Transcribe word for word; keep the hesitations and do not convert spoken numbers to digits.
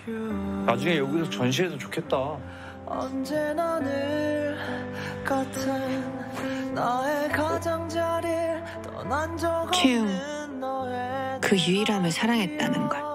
나중에 여기서 전시해도 좋겠다. 언제나 늘 같은 너의 가장자리를 떠난 적 키움, 없는 너의 그 유일함을 사랑했다는 걸.